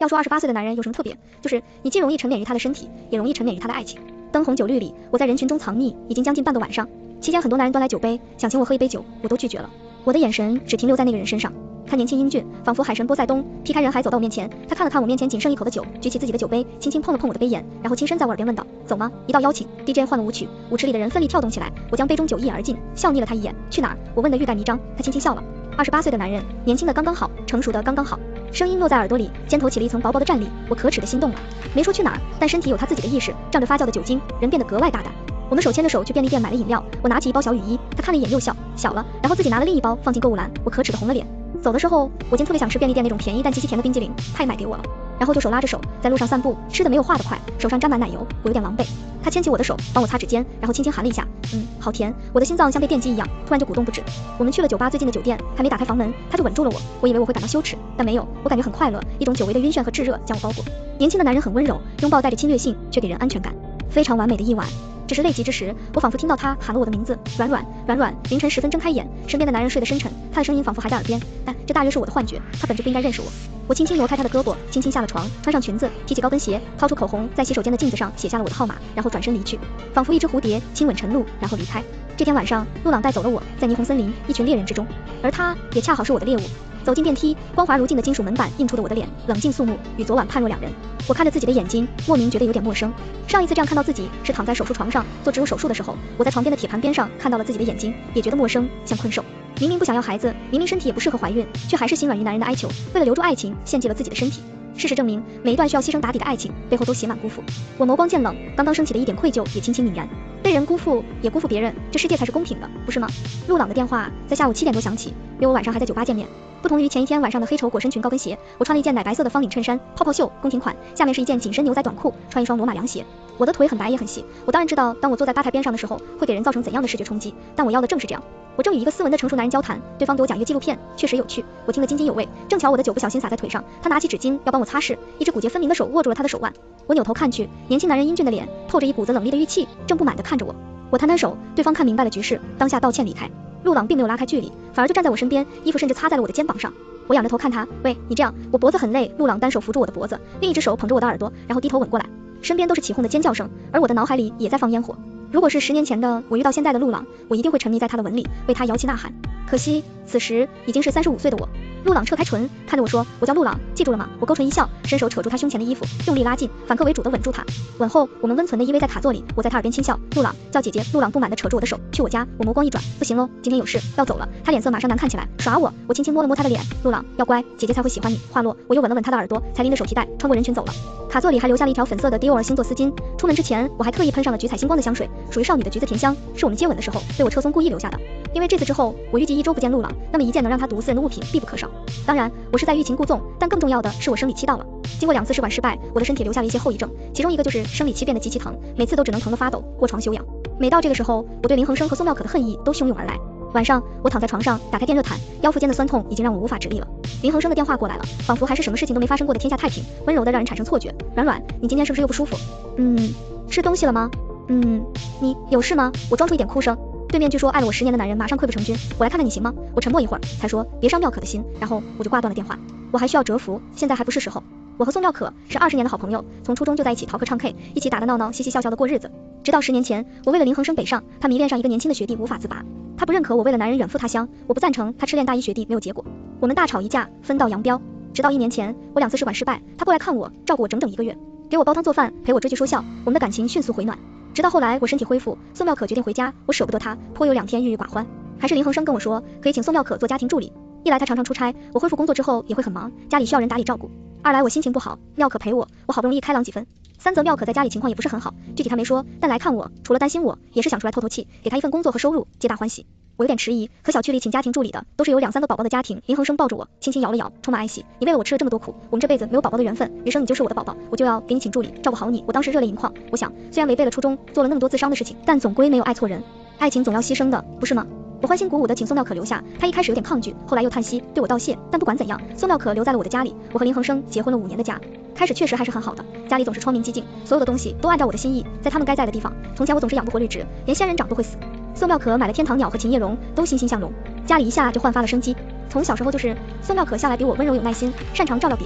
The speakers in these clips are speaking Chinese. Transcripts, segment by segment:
要说28岁的男人有什么特别，就是你既容易沉湎于他的身体，也容易沉湎于他的爱情。灯红酒绿里，我在人群中藏匿，已经将近半个晚上。期间很多男人端来酒杯，想请我喝一杯酒，我都拒绝了。我的眼神只停留在那个人身上，他年轻英俊，仿佛海神波塞冬，劈开人海走到我面前。他看了看我面前仅剩一口的酒，举起自己的酒杯，轻轻碰了碰我的杯眼，然后轻声在我耳边问道：走吗？一道邀请 DJ 换了舞曲，舞池里的人奋力跳动起来。我将杯中酒一饮而尽，笑睨了他一眼。去哪儿？我问得欲盖弥彰。他轻轻笑了。28岁的男人，年轻的刚刚好，成熟的刚刚好。声音落在耳朵里，肩头起了一层薄薄的战栗，我可耻的心动了。没说去哪儿，但身体有他自己的意识，仗着发酵的酒精，人变得格外大胆。我们手牵着手去便利店买了饮料，我拿起一包小雨衣，他看了一眼又笑，小了，然后自己拿了另一包放进购物篮，我可耻的红了脸。走的时候，我竟特别想吃便利店那种便宜但极其甜的冰激凌，他也买给我了。然后就手拉着手在路上散步，吃的没有话的快，手上沾满奶油，我有点狼狈。他牵起我的手，帮我擦指尖，然后轻轻含了一下，好甜，我的心脏像被电击一样，突然就鼓动不止。我们去了酒吧最近的酒店，还没打开房门，他就吻住了我，我以为我会感到羞耻，但没有，我感觉很快乐，一种久违的晕眩和炙热将我包裹。年轻的男人很温柔，拥抱带着侵略性，却给人安全感，非常完美的一晚。只是累极之时，我仿佛听到他喊了我的名字，软软软软。凌晨时分睁开眼，身边的男人睡得深沉，他的声音仿佛还在耳边，但这大约是我的幻觉，他本就不应该认识我。我轻轻挪开他的胳膊，轻轻下了床，穿上裙子，提起高跟鞋，掏出口红，在洗手间的镜子上写下了我的号码，然后转身离去，仿佛一只蝴蝶亲吻晨露，然后离开。这天晚上，陆朗带走了我，在霓虹森林一群猎人之中，而他也恰好是我的猎物。走进电梯，光滑如镜的金属门板映出的我的脸，冷静肃穆，与昨晚判若两人。我看着自己的眼睛，莫名觉得有点陌生。上一次这样看到自己是躺在手术床上做植入手术的时候，我在床边的铁盘边上看到了自己的眼睛，也觉得陌生，像困兽。明明不想要孩子，明明身体也不适合怀孕，却还是心软于男人的哀求，为了留住爱情，献祭了自己的身体。事实证明，每一段需要牺牲打底的爱情，背后都写满辜负。我眸光渐冷，刚刚升起的一点愧疚也轻轻泯然。被人辜负，也辜负别人，这世界才是公平的，不是吗？陆朗的电话在下午7点多响起，约我晚上还在酒吧见面。不同于前一天晚上的黑绸裹身裙高跟鞋，我穿了一件奶白色的方领衬衫，泡泡袖，宫廷款，下面是一件紧身牛仔短裤，穿一双罗马凉鞋。我的腿很白也很细，我当然知道，当我坐在吧台边上的时候，会给人造成怎样的视觉冲击，但我要的正是这样。我正与一个斯文的成熟男人交谈，对方给我讲一个纪录片，确实有趣，我听得津津有味。正巧我的酒不小心洒在腿上，他拿起纸巾要帮我擦拭，一只骨节分明的手握住了他的手腕。我扭头看去，年轻男人英俊的脸透着一股子冷厉的郁气，正不满地看着我。我摊摊手，对方看明白了局势，当下道歉离开。陆朗并没有拉开距离，反而就站在我身边，衣服甚至擦在了我的肩膀上。我仰着头看他，喂，你这样，我脖子很累。陆朗单手扶住我的脖子，另一只手捧着我的耳朵，然后低头吻过来。身边都是起哄的尖叫声，而我的脑海里也在放烟火。如果是10年前的我遇到现在的陆朗，我一定会沉迷在他的吻里，为他摇旗呐喊。可惜此时已经是35岁的我。陆朗撤开唇，看着我说，我叫陆朗，记住了吗？我勾唇一笑，伸手扯住他胸前的衣服，用力拉近，反客为主的吻住他。吻后，我们温存的依偎在卡座里，我在他耳边轻笑，陆朗叫姐姐。陆朗不满地扯住我的手，去我家。我眸光一转，不行喽，今天有事要走了。他脸色马上难看起来，耍我。我轻轻摸了摸他的脸，陆朗要乖，姐姐才会喜欢你。话落，我又吻了吻他的耳朵，才拎着手提袋穿过人群走了。卡座里还留下了一条粉色的迪奥尔星座丝巾，出门之前我还特意喷上了橘彩星光的香水，属于少女的橘子甜香，是我们接吻的时候被我车松故意留下的。因为这次之后，我预计1周不见陆朗，那么一件能让他毒死人的物品必不可少。当然，我是在欲擒故纵，但更重要的是我生理期到了。经过2次试管失败，我的身体留下了一些后遗症，其中一个就是生理期变得极其疼，每次都只能疼得发抖，卧床休养。每到这个时候，我对林恒生和宋妙可的恨意都汹涌而来。晚上，我躺在床上，打开电热毯，腰腹间的酸痛已经让我无法直立了。林恒生的电话过来了，仿佛还是什么事情都没发生过的天下太平，温柔的让人产生错觉。软软，你今天是不是又不舒服？吃东西了吗？你有事吗？我装出一点哭声。对面据说爱了我10年的男人马上溃不成军，我来看看你行吗？我沉默一会儿，才说别伤妙可的心，然后我就挂断了电话。我还需要蛰伏，现在还不是时候。我和宋妙可是20年的好朋友，从初中就在一起逃课唱 K， 一起打打闹闹，嘻嘻笑笑的过日子。直到10年前，我为了林恒生北上，他迷恋上一个年轻的学弟无法自拔。他不认可我为了男人远赴他乡，我不赞成他痴恋大一学弟没有结果。我们大吵一架，分道扬镳。直到1年前，我2次试管失败，他过来看我，照顾我整整1个月，给我煲汤做饭，陪我追剧说笑，我们的感情迅速回暖。直到后来我身体恢复，宋妙可决定回家，我舍不得他，颇有2天郁郁寡欢。还是林恒生跟我说，可以请宋妙可做家庭助理。一来他常常出差，我恢复工作之后也会很忙，家里需要人打理照顾。2来我心情不好，妙可陪我，我好不容易开朗几分。3则妙可在家里情况也不是很好，具体他没说，但来看我，除了担心我，也是想出来透透气，给他一份工作和收入，皆大欢喜。我有点迟疑，可小区里请家庭助理的都是有2、3个宝宝的家庭。林恒生抱着我，轻轻摇了摇，充满爱惜。你为了我吃了这么多苦，我们这辈子没有宝宝的缘分，余生你就是我的宝宝，我就要给你请助理，照顾好你。我当时热泪盈眶，我想，虽然违背了初衷，做了那么多自伤的事情，但总归没有爱错人。爱情总要牺牲的，不是吗？我欢欣鼓舞的请宋妙可留下，她一开始有点抗拒，后来又叹息，对我道谢。但不管怎样，宋妙可留在了我的家里，我和林恒生结婚了5年的家。开始确实还是很好的，家里总是窗明几净，所有的东西都按照我的心意，在他们该在的地方。从前我总是养不活绿植，连仙人掌都会死。宋妙可买了天堂鸟和琴叶榕，都欣欣向荣，家里一下就焕发了生机。从小时候就是宋妙可向来比我温柔有耐心，擅长照料别人。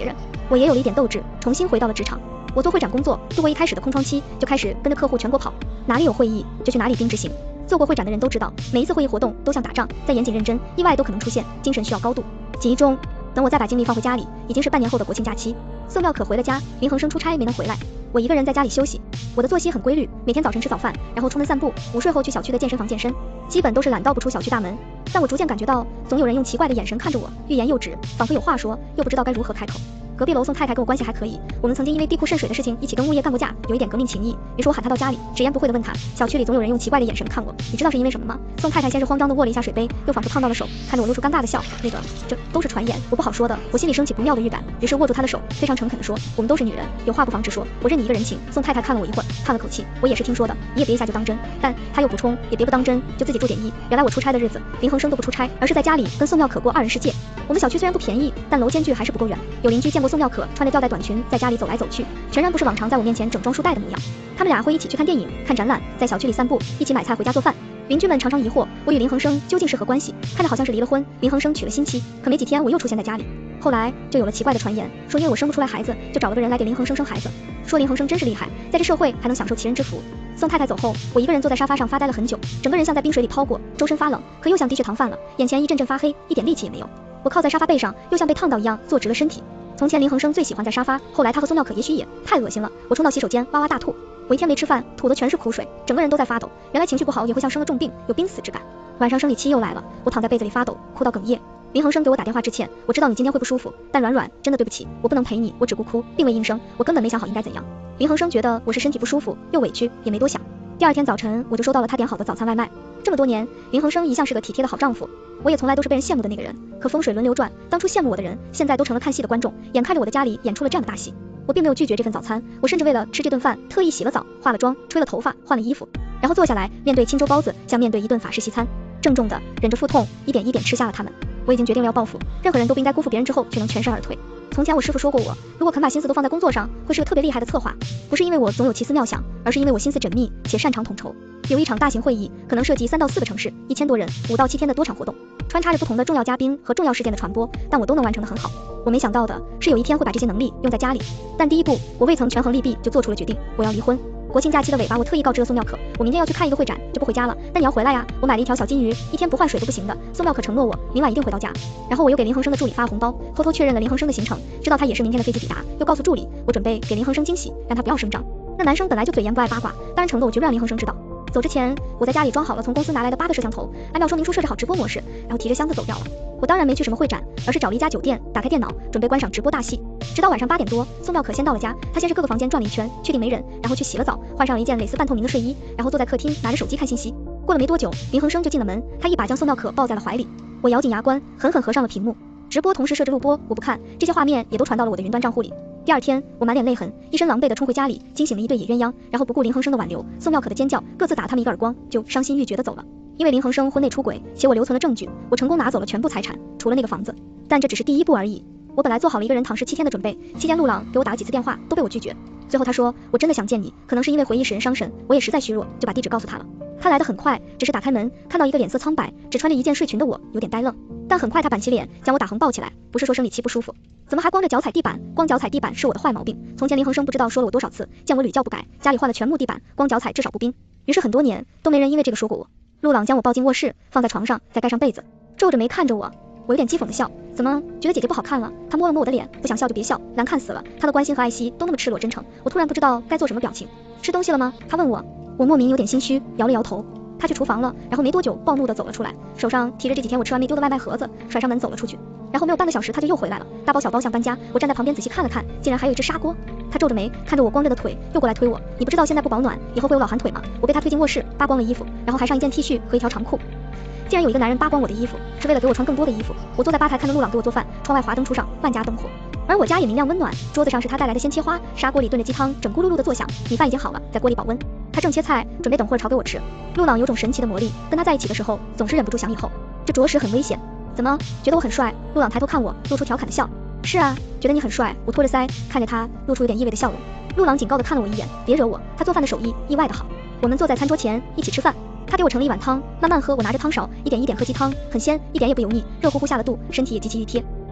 我也有了一点斗志，重新回到了职场。我做会展工作，度过一开始的空窗期，就开始跟着客户全国跑，哪里有会议就去哪里盯执行。做过会展的人都知道，每一次会议活动都像打仗，再严谨认真，意外都可能出现，精神需要高度集中。等我再把精力放回家里，已经是半年后的国庆假期。宋妙可回了家，林恒生出差没能回来，我一个人在家里休息。我的作息很规律，每天早晨吃早饭，然后出门散步，午睡后去小区的健身房健身，基本都是懒到不出小区大门。但我逐渐感觉到，总有人用奇怪的眼神看着我，欲言又止，仿佛有话说，又不知道该如何开口。隔壁楼宋太太跟我关系还可以，我们曾经因为地库渗水的事情一起跟物业干过架，有一点革命情谊。于是我喊她到家里，直言不讳地问她，小区里总有人用奇怪的眼神看我，你知道是因为什么吗？宋太太先是慌张地握了一下水杯，又仿佛烫到了手，看着我露出尴尬的笑，这都是传言，我不好说的。我心里升起不妙的预感，于是握住她的手，非常诚恳地说，我们都是女人，有话不妨直说，我认你一个人情。宋太太看了我一会儿，叹了口气，我也是听说的，你也别一下就当真。但她又补充，也别不当真，就自己注点意。原来我出差的日子，林恒生都不出差，而是在家里跟宋妙可过二人世界。我们小区虽然不便宜，但楼间距还是不够远。有邻居见过宋妙可穿着吊带短裙在家里走来走去，全然不是往常在我面前整装束带的模样。他们俩会一起去看电影、看展览，在小区里散步，一起买菜回家做饭。邻居们常常疑惑我与林恒生究竟是何关系，看着好像是离了婚，林恒生娶了新妻。可没几天我又出现在家里，后来就有了奇怪的传言，说因为我生不出来孩子，就找了个人来给林恒生生孩子，说林恒生真是厉害，在这社会还能享受其人之福。宋太太走后，我一个人坐在沙发上发呆了很久，整个人像在冰水里泡过，周身发冷，可又像低血糖犯了，眼前一阵阵发黑，一点力气也没有。我靠在沙发背上，又像被烫到一样坐直了身体。从前林恒生最喜欢在沙发，后来他和宋妙可也许也太恶心了，我冲到洗手间哇哇大吐。我一天没吃饭，吐的全是苦水，整个人都在发抖。原来情绪不好也会像生了重病，有濒死之感。晚上生理期又来了，我躺在被子里发抖，哭到哽咽。林恒生给我打电话致歉，我知道你今天会不舒服，但软软真的对不起，我不能陪你，我只顾哭，并未应声，我根本没想好应该怎样。林恒生觉得我是身体不舒服，又委屈，也没多想。第二天早晨我就收到了他点好的早餐外卖。这么多年，林恒生一向是个体贴的好丈夫，我也从来都是被人羡慕的那个人。可风水轮流转，当初羡慕我的人，现在都成了看戏的观众，眼看着我的家里演出了这样的大戏。我并没有拒绝这份早餐，我甚至为了吃这顿饭特意洗了澡，化了妆，吹了头发，换了衣服，然后坐下来面对青州包子，像面对一顿法式西餐，郑重的忍着腹痛，一点一点吃下了它们。我已经决定了要报复，任何人都不应该辜负别人之后却能全身而退。从前我师傅说过我，如果肯把心思都放在工作上，会是个特别厉害的策划。不是因为我总有奇思妙想，而是因为我心思缜密且擅长统筹。有一场大型会议，可能涉及3到4个城市，1000多人，5到7天的多场活动，穿插着不同的重要嘉宾和重要事件的传播，但我都能完成得很好。我没想到的是有一天会把这些能力用在家里，但第一步我未曾权衡利弊就做出了决定，我要离婚。国庆假期的尾巴，我特意告知了宋妙可，我明天要去看一个会展，就不回家了，但你要回来呀。我买了一条小金鱼，一天不换水都不行的。宋妙可承诺我明晚一定回到家。然后我又给林恒生的助理发了红包，偷偷确认了林恒生的行程，知道他也是明天的飞机抵达，又告诉助理我准备给林恒生惊喜，让他不要声张。那男生本来就嘴严不爱八卦，当然承诺我绝不让林恒生知道。走之前，我在家里装好了从公司拿来的8个摄像头，按照说明书设置好直播模式，然后提着箱子走掉了。我当然没去什么会展，而是找了一家酒店，打开电脑准备观赏直播大戏。直到晚上8点多，宋妙可先到了家，她先是各个房间转了一圈，确定没人，然后去洗了澡，换上了一件蕾丝半透明的睡衣，然后坐在客厅拿着手机看信息。过了没多久，林恒生就进了门，他一把将宋妙可抱在了怀里，我咬紧牙关，狠狠合上了屏幕。直播同时设置录播，我不看，这些画面也都传到了我的云端账户里。第二天，我满脸泪痕，一身狼狈地冲回家里，惊醒了一对野鸳鸯，然后不顾林恒生的挽留，宋妙可的尖叫，各自打他们一个耳光，就伤心欲绝地走了。因为林恒生婚内出轨，且我留存了证据，我成功拿走了全部财产，除了那个房子。但这只是第一步而已。我本来做好了一个人躺尸7天的准备，期间陆朗给我打了几次电话，都被我拒绝。最后他说，我真的想见你，可能是因为回忆使人伤神，我也实在虚弱，就把地址告诉他了。他来得很快，只是打开门，看到一个脸色苍白，只穿着一件睡裙的我，有点呆愣。但很快他板起脸，将我打横抱起来，不是说生理期不舒服，怎么还光着脚踩地板？光脚踩地板是我的坏毛病。从前林恒生不知道说了我多少次，见我屡教不改，家里换了全木地板，光脚踩至少不冰。于是很多年都没人因为这个说过我。陆朗将我抱进卧室，放在床上，再盖上被子，皱着眉看着我。我有点讥讽的笑，怎么觉得姐姐不好看了？他摸了摸我的脸，不想笑就别笑，难看死了。他的关心和爱惜都那么赤裸真诚，我突然不知道该做什么表情。吃东西了吗？他问我，我莫名有点心虚，摇了摇头。他去厨房了，然后没多久暴怒地走了出来，手上提着这几天我吃完没丢的外卖盒子，甩上门走了出去。然后没有半个小时他就又回来了，大包小包像搬家。我站在旁边仔细看了看，竟然还有一只砂锅。他皱着眉看着我光着的腿，又过来推我，你不知道现在不保暖，以后会有老寒腿吗？我被他推进卧室，扒光了衣服，然后还上一件 T 恤和一条长裤。竟然有一个男人扒光我的衣服，是为了给我穿更多的衣服。我坐在吧台看着陆朗给我做饭，窗外华灯初上，万家灯火，而我家也明亮温暖。桌子上是他带来的鲜切花，砂锅里炖着鸡汤，整咕噜噜的作响，米饭已经好了，在锅里保温。他正切菜，准备等会儿炒给我吃。陆朗有种神奇的魔力，跟他在一起的时候，总是忍不住想以后，这着实很危险。怎么觉得我很帅？陆朗抬头看我，露出调侃的笑。是啊，觉得你很帅。我托着腮看着他，露出有点意味的笑容。陆朗警告的看了我一眼，别惹我。他做饭的手艺意外的好。我们坐在餐桌前一起吃饭。他给我盛了一碗汤，慢慢喝，我拿着汤勺一点一点喝鸡汤，很鲜，一点也不油腻，热乎乎下了肚，身体也极其熨贴。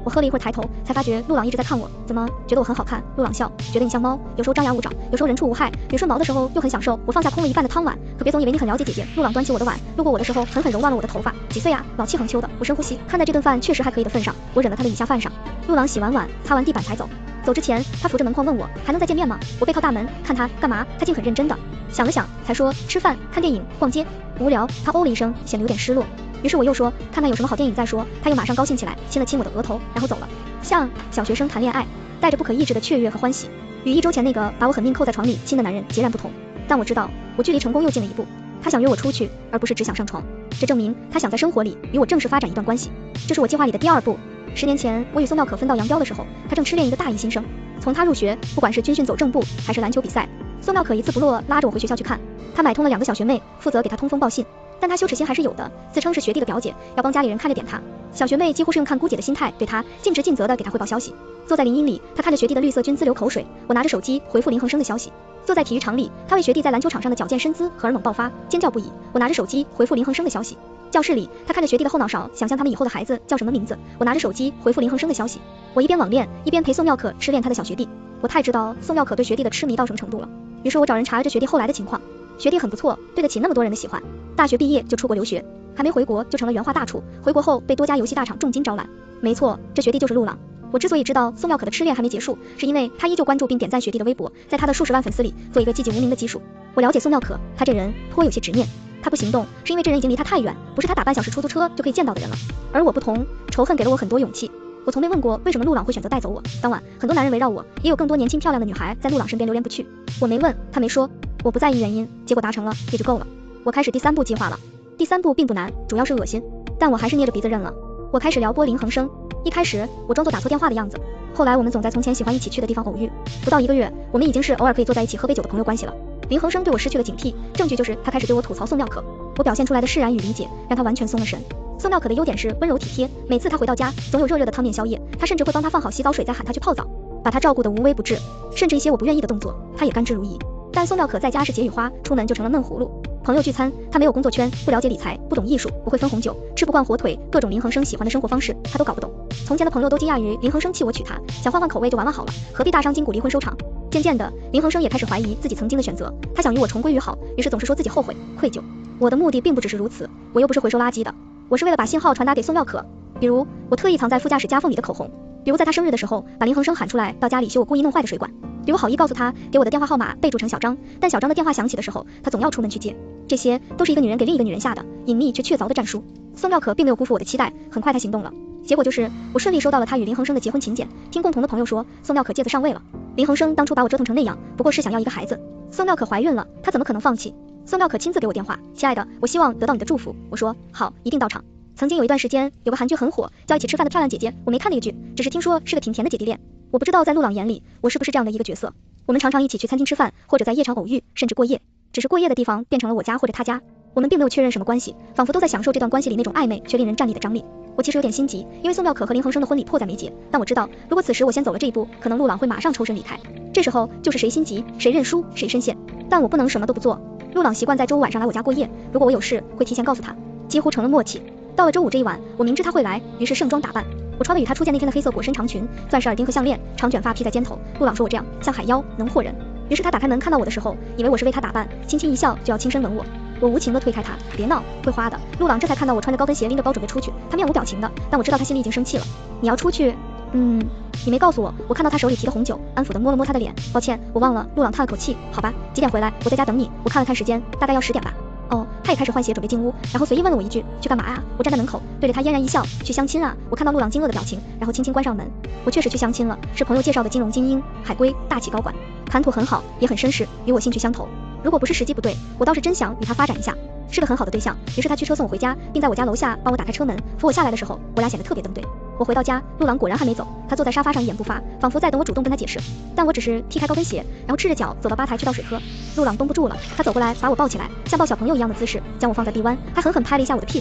我喝了一会儿，抬头才发觉陆朗一直在看我。怎么觉得我很好看？陆朗笑，觉得你像猫，有时候张牙舞爪，有时候人畜无害，捋顺毛的时候又很享受。我放下空了一半的汤碗，可别总以为你很了解姐姐。陆朗端起我的碗，路过我的时候狠狠揉乱了我的头发。几岁呀？老气横秋的。我深呼吸，看在这顿饭确实还可以的份上，我忍了他的以下犯上。陆朗洗完碗，擦完地板才走。走之前，他扶着门框问我还能再见面吗？我背靠大门看他干嘛？他竟很认真的想了想，才说吃饭、看电影、逛街。无聊。他哦了一声，显得有点失落。于是我又说看看有什么好电影再说。他又马上高兴起来，亲了亲我的额头，然后走了，像小学生谈恋爱，带着不可抑制的雀跃和欢喜。与1周前那个把我狠命扣在床里亲的男人截然不同。但我知道我距离成功又近了一步。他想约我出去，而不是只想上床。这证明他想在生活里与我正式发展一段关系。这是我计划里的第2步。10年前我与宋妙可分道扬镳的时候，他正痴恋一个大一新生。从他入学，不管是军训走正步还是篮球比赛，宋妙可一字不落拉着我回学校去看。他买通了2个小学妹，负责给他通风报信。但他羞耻心还是有的，自称是学弟的表姐，要帮家里人看着点他。小学妹几乎是用看姑姐的心态对他尽职尽责的给他汇报消息。坐在林荫里，他看着学弟的绿色军姿流口水，我拿着手机回复林恒生的消息。坐在体育场里，他为学弟在篮球场上的矫健身姿荷尔蒙爆发，尖叫不已，我拿着手机回复林恒生的消息。教室里，他看着学弟的后脑勺，想象他们以后的孩子叫什么名字，我拿着手机回复林恒生的消息。我一边网恋，一边陪宋妙可痴恋他的小学弟。我太知道宋妙可对学弟的痴迷到什么程度了，于是我找人查了这学弟后来的情况。学弟很不错，对得起那么多人的喜欢。大学毕业就出国留学，还没回国就成了原画大厨，回国后被多家游戏大厂重金招揽。没错，这学弟就是陆朗。我之所以知道宋妙可的痴恋还没结束，是因为他依旧关注并点赞学弟的微博，在他的数十万粉丝里做一个寂寂无名的基数。我了解宋妙可，他这人颇有些执念。他不行动，是因为这人已经离他太远，不是他打半小时出租车就可以见到的人了。而我不同，仇恨给了我很多勇气。我从没问过为什么陆朗会选择带走我。当晚，很多男人围绕我，也有更多年轻漂亮的女孩在陆朗身边流连不去。我没问，他没说，我不在意原因，结果达成了也就够了。我开始第3步计划了。第3步并不难，主要是恶心，但我还是捏着鼻子认了。我开始撩拨林恒生。一开始我装作打错电话的样子，后来我们总在从前喜欢一起去的地方偶遇。不到1个月，我们已经是偶尔可以坐在一起喝杯酒的朋友关系了。林恒生对我失去了警惕，证据就是他开始对我吐槽宋妙可。我表现出来的释然与理解让他完全松了神。宋妙可的优点是温柔体贴，每次他回到家总有热热的汤面宵夜，他甚至会帮他放好洗澡水再喊他去泡澡，把他照顾得无微不至，甚至一些我不愿意的动作他也甘之如饴。但宋妙可在家是解语花，出门就成了闷葫芦。朋友聚餐，他没有工作圈，不了解理财，不懂艺术，不会分红酒，吃不惯火腿，各种林恒生喜欢的生活方式他都搞不懂。从前的朋友都惊讶于林恒生弃我娶她，想换换口味就玩玩好了，何必大伤筋骨离婚收场。渐渐的，林恒生也开始怀疑自己曾经的选择，他想与我重归于好，于是总是说自己后悔愧疚。我的目的并不只是如此，我又不是回收垃圾的，我是为了把信号传达给宋妙可。比如我特意藏在副驾驶夹缝里的口红，比如在他生日的时候把林恒生喊出来到家里修我故意弄坏的水管，比如好意告诉他给我的电话号码备注成小张，但小张的电话响起的时候他总要出门去接。这些都是一个女人给另一个女人下的隐秘却确凿的战术。宋妙可并没有辜负我的期待，很快她行动了。结果就是我顺利收到了她与林恒生的结婚请柬，听共同的朋友说宋妙可借子上位了。林恒生当初把我折腾成那样，不过是想要一个孩子。宋妙可怀孕了，他怎么可能放弃？宋妙可亲自给我电话，亲爱的，我希望得到你的祝福。我说好，一定到场。曾经有一段时间有个韩剧很火，叫一起吃饭的漂亮姐姐，我没看那个剧，只是听说是个挺甜的姐弟恋。我不知道在陆朗眼里我是不是这样的一个角色。我们常常一起去餐厅吃饭，或者在夜场偶遇，甚至过夜，只是过夜的地方变成了我家或者他家。我们并没有确认什么关系，仿佛都在享受这段关系里那种暧昧却令人站立的张力。我其实有点心急，因为宋妙可和林恒生的婚礼迫在眉睫，但我知道如果此时我先走了这一步，可能陆朗会马上抽身离开，这时候就是谁心急谁认输谁深陷。但我不能什么都不做。陆朗习惯在周五晚上来我家过夜，如果我有事会提前告诉他，几乎成了默契。到了周五这一晚，我明知他会来，于是盛装打扮。我穿了与他初见那天的黑色裹身长裙，钻石耳钉和项链，长卷发披在肩头。陆朗说我这样像海妖，能惑人。于是他打开门看到我的时候，以为我是为他打扮，轻轻一笑就要轻声吻我。我无情地推开他，别闹，会花的。陆朗这才看到我穿着高跟鞋拎着包准备出去，他面无表情的，但我知道他心里已经生气了。你要出去？你没告诉我。我看到他手里提的红酒，安抚地摸了摸他的脸。抱歉，我忘了。陆朗叹了口气，好吧，几点回来？我在家等你。我看了看时间，大概要10点吧。哦，他也开始换鞋准备进屋，然后随意问了我一句，去干嘛啊？我站在门口对着他嫣然一笑，去相亲啊。我看到陆朗惊愕的表情，然后轻轻关上门。我确实去相亲了，是朋友介绍的金融精英，海归，大企高管，谈吐很好，也很绅士，与我兴趣相投。如果不是时机不对，我倒是真想与他发展一下，是个很好的对象。于是他驱车送我回家，并在我家楼下帮我打开车门，扶我下来的时候，我俩显得特别登对。我回到家，陆朗果然还没走，他坐在沙发上一言不发，仿佛在等我主动跟他解释。但我只是踢开高跟鞋，然后赤着脚走到吧台去倒水喝。陆朗绷不住了，他走过来把我抱起来，像抱小朋友一样的姿势将我放在臂弯，还狠狠拍了一下我的屁股。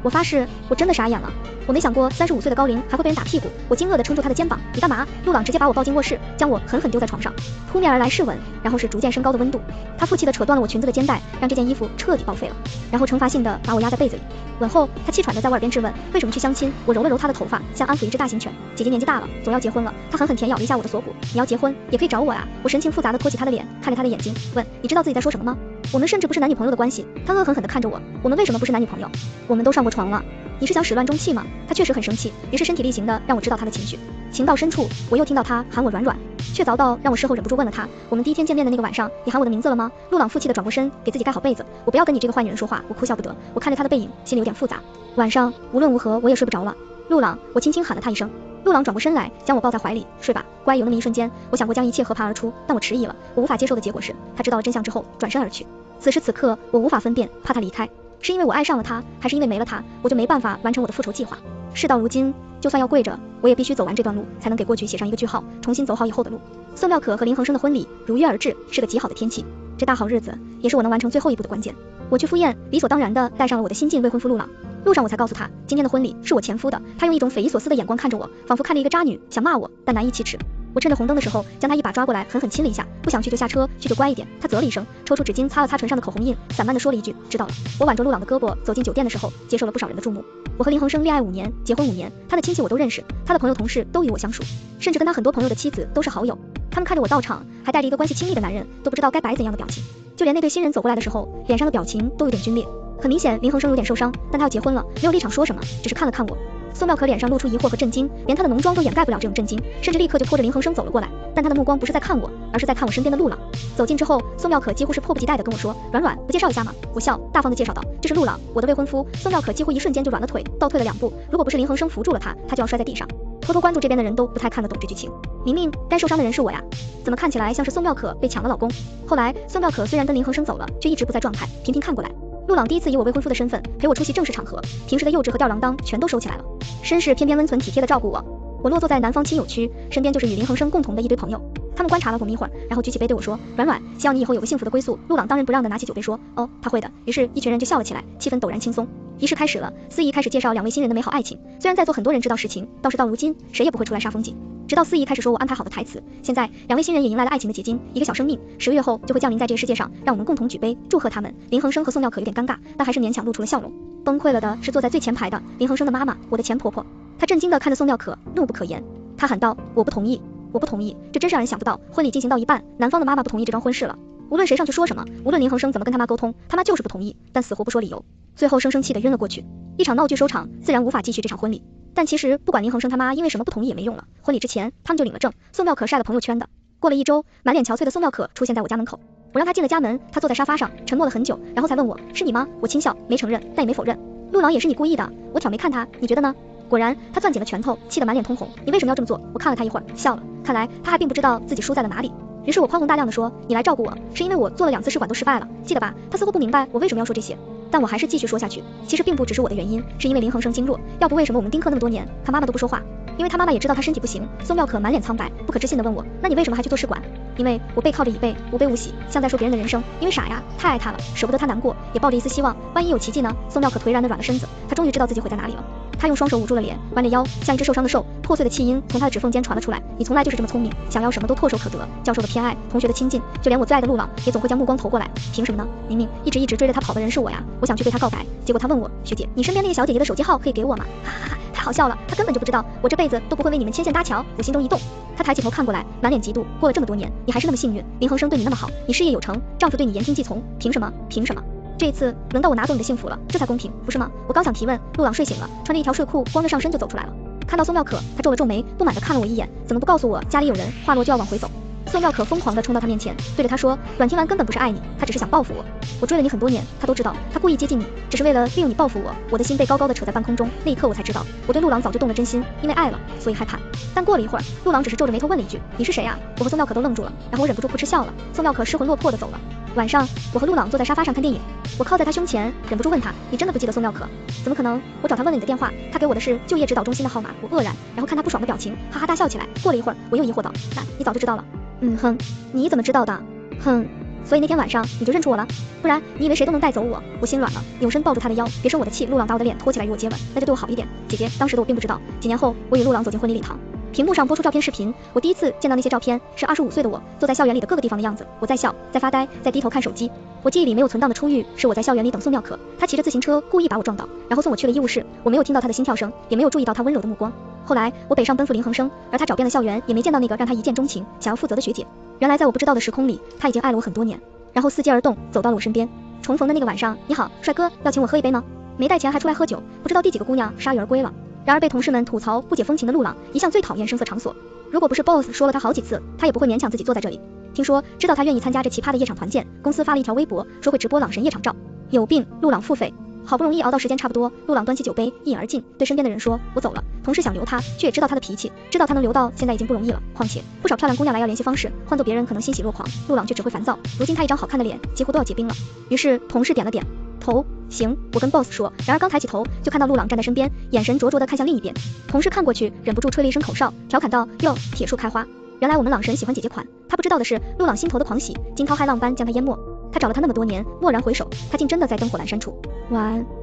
我发誓，我真的傻眼了。我没想过35岁的高龄还会被人打屁股，我惊愕地撑住他的肩膀，你干嘛？陆朗直接把我抱进卧室，将我狠狠丢在床上，扑面而来是吻，然后是逐渐升高的温度。他负气地扯断了我裙子的肩带，让这件衣服彻底报废了，然后惩罚性地把我压在被子里。吻后，他气喘地在我耳边质问为什么去相亲。我揉了揉他的头发，像安抚一只大型犬。姐姐年纪大了，总要结婚了。他狠狠舔咬了一下我的锁骨，你要结婚也可以找我啊。我神情复杂地托起他的脸，看着他的眼睛，问你知道自己在说什么吗？我们甚至不是男女朋友的关系。他恶狠狠地看着我，我们为什么不是男女朋友？我们都上过床了。你是想始乱终弃吗？他确实很生气，于是身体力行的让我知道他的情绪。情到深处，我又听到他喊我软软，却凿到让我事后忍不住问了他，我们第一天见面的那个晚上，你喊我的名字了吗？陆朗负气的转过身，给自己盖好被子。我不要跟你这个坏女人说话，我哭笑不得。我看着他的背影，心里有点复杂。晚上无论如何我也睡不着了。陆朗，我轻轻喊了他一声。陆朗转过身来，将我抱在怀里，睡吧，乖。有那么一瞬间，我想过将一切和盘而出，但我迟疑了。我无法接受的结果是，他知道了真相之后转身而去。此时此刻，我无法分辨，怕他离开，是因为我爱上了他，还是因为没了他，我就没办法完成我的复仇计划。事到如今，就算要跪着，我也必须走完这段路，才能给过去写上一个句号，重新走好以后的路。宋妙可和林恒生的婚礼如约而至，是个极好的天气。这大好日子，也是我能完成最后一步的关键。我去赴宴，理所当然的带上了我的新晋未婚夫陆朗。路上我才告诉他，今天的婚礼是我前夫的。他用一种匪夷所思的眼光看着我，仿佛看着一个渣女，想骂我，但难以启齿。我趁着红灯的时候，将他一把抓过来，狠狠亲了一下。不想去就下车，去就乖一点。他啧了一声，抽出纸巾擦了擦唇上的口红印，散漫地说了一句，知道了。我挽着陆朗的胳膊走进酒店的时候，接受了不少人的注目。我和林恒生恋爱5年，结婚5年，他的亲戚我都认识，他的朋友同事都与我相熟，甚至跟他很多朋友的妻子都是好友。他们看着我到场，还带着一个关系亲密的男人，都不知道该摆怎样的表情。就连那对新人走过来的时候，脸上的表情都有点皲裂。很明显，林恒生有点受伤，但他要结婚了，没有立场说什么，只是看了看我。宋妙可脸上露出疑惑和震惊，连她的浓妆都掩盖不了这种震惊，甚至立刻就拖着林恒生走了过来，但她的目光不是在看我，而是在看我身边的陆朗。走近之后，宋妙可几乎是迫不及待地跟我说，软软，不介绍一下吗？我笑，大方地介绍道，这是陆朗，我的未婚夫。宋妙可几乎一瞬间就软了腿，倒退了2步，如果不是林恒生扶住了她，她就要摔在地上。偷偷关注这边的人都不太看得懂这剧情，明明该受伤的人是我呀，怎么看起来像是宋妙可被抢了老公？后来宋妙可虽然跟林恒生走了，却一直不在状态，频频看过来。陆朗第一次以我未婚夫的身份陪我出席正式场合，平时的幼稚和吊儿郎当全都收起来了，绅士偏偏温存体贴地照顾我。我落坐在南方亲友区，身边就是与林恒生共同的一堆朋友。他们观察了我们一会儿，然后举起杯对我说，软软，希望你以后有个幸福的归宿。陆朗当仁不让地拿起酒杯说，哦，他会的。于是一群人就笑了起来，气氛陡然轻松。仪式开始了，司仪开始介绍2位新人的美好爱情。虽然在座很多人知道实情，倒是到如今谁也不会出来煞风景。直到司仪开始说我安排好的台词，现在2位新人也迎来了爱情的结晶，一个小生命10个月后就会降临在这个世界上，让我们共同举杯祝贺他们。林恒生和宋妙可有点尴尬，但还是勉强露出了笑容。崩溃了的是坐在最前排的林恒生的妈妈，我的前婆婆。她震惊地看着宋妙可，怒不可言。她喊道，我不同意，我不同意。这真是让人想不到，婚礼进行到一半，男方的妈妈不同意这桩婚事了。无论谁上去说什么，无论林恒生怎么跟他妈沟通，他妈就是不同意，但死活不说理由，最后生气地晕了过去。一场闹剧收场，自然无法继续这场婚礼。但其实不管林恒生他妈因为什么不同意也没用了，婚礼之前他们就领了证，宋妙可晒了朋友圈的。过了1周，满脸憔悴的宋妙可出现在我家门口，我让他进了家门，他坐在沙发上沉默了很久，然后才问我，是你吗？我轻笑，没承认，但也没否认。陆朗也是你故意的，我挑眉看他，你觉得呢？果然，他攥紧了拳头，气得满脸通红。你为什么要这么做？我看了他一会儿，笑了，看来他还并不知道自己输在了哪里。于是我宽宏大量地说，你来照顾我，是因为我做了2次试管都失败了，记得吧？他似乎不明白我为什么要说这些，但我还是继续说下去。其实并不只是我的原因，是因为林恒生经弱，要不为什么我们丁克那么多年，他妈妈都不说话？因为他妈妈也知道他身体不行。宋妙可满脸苍白，不可置信地问我，那你为什么还去做试管？因为我背靠着椅背，无悲无喜，像在说别人的人生。因为傻呀，太爱他了，舍不得他难过，也抱着一丝希望，万一有奇迹呢？宋妙可颓然地软了身子，他终于知道自己毁在哪里了。他用双手捂住了脸，弯着腰，像一只受伤的兽，破碎的气音从他的指缝间传了出来。你从来就是这么聪明，想要什么都唾手可得。教授的偏爱，同学的亲近，就连我最爱的陆朗，也总会将目光投过来。凭什么呢？明明一直追着他跑的人是我呀！我想去对他告白，结果他问我，学姐，你身边那个小姐姐的手机号可以给我吗？哈哈哈，太好笑了，他根本就不知道我这辈子都不会为你们牵线搭桥。我心中一动，他抬起头看过来，满脸嫉妒。过了这么多年，你还是那么幸运，林恒生对你那么好，你事业有成，丈夫对你言听计从，凭什么？凭什么？这一次轮到我拿走你的幸福了，这才公平，不是吗？我刚想提问，陆朗睡醒了，穿着一条睡裤，光着上身就走出来了。看到宋妙可，他皱了皱眉，不满地看了我一眼，怎么不告诉我家里有人？话落就要往回走。宋妙可疯狂地冲到他面前，对着他说，阮听完根本不是爱你，他只是想报复我。我追了你很多年，他都知道，他故意接近你，只是为了利用你报复我。我的心被高高的扯在半空中，那一刻我才知道，我对陆朗早就动了真心，因为爱了，所以害怕。但过了一会儿，陆朗只是皱着眉头问了一句，你是谁呀？我和宋妙可都愣住了，然后我忍不住噗嗤笑了。宋妙可失魂落魄地走了。晚上，我和陆朗坐在沙发上看电影，我靠在他胸前，忍不住问他，你真的不记得宋妙可？怎么可能？我找他问了你的电话，他给我的是就业指导中心的号码。我愕然，然后看他不爽的表情，哈哈大笑起来。过了一会儿，我又疑惑道，那你早就知道了？哼，你怎么知道的？哼， 所以那天晚上你就认出我了？不然你以为谁都能带走我？我心软了，扭身抱住他的腰，别生我的气。陆朗把我的脸托起来与我接吻，那就对我好一点。姐姐，当时的我并不知道，几年后我与陆朗走进婚礼礼堂。屏幕上播出照片视频，我第一次见到那些照片，是25岁的我坐在校园里的各个地方的样子。我在笑，在发呆，在低头看手机。我记忆里没有存档的初遇是我在校园里等宋妙可，他骑着自行车故意把我撞倒，然后送我去了医务室。我没有听到他的心跳声，也没有注意到他温柔的目光。后来我北上奔赴林恒生，而他找遍了校园，也没见到那个让他一见钟情、想要负责的学姐。原来在我不知道的时空里，他已经爱了我很多年。然后伺机而动，走到了我身边。重逢的那个晚上，你好，帅哥，要请我喝一杯吗？没带钱还出来喝酒，不知道第几个姑娘铩羽而归了。然而被同事们吐槽不解风情的陆朗，一向最讨厌声色场所。如果不是 boss 说了他好几次，他也不会勉强自己坐在这里。听说知道他愿意参加这奇葩的夜场团建，公司发了一条微博，说会直播朗神夜场照。有病，陆朗付费。好不容易熬到时间差不多，陆朗端起酒杯一饮而尽，对身边的人说：“我走了。”同事想留他，却也知道他的脾气，知道他能留到现在已经不容易了。况且不少漂亮姑娘来要联系方式，换做别人可能欣喜若狂，陆朗却只会烦躁。如今他一张好看的脸几乎都要结冰了。于是同事点了点头，行，我跟 boss 说。然而刚抬起头，就看到陆朗站在身边，眼神灼灼地看向另一边。同事看过去，忍不住吹了一声口哨，调侃道：“哟，铁树开花。”原来我们朗神喜欢姐姐款，他不知道的是，陆朗心头的狂喜惊涛骇浪般将他淹没。他找了他那么多年，蓦然回首，他竟真的在灯火阑珊处。晚安。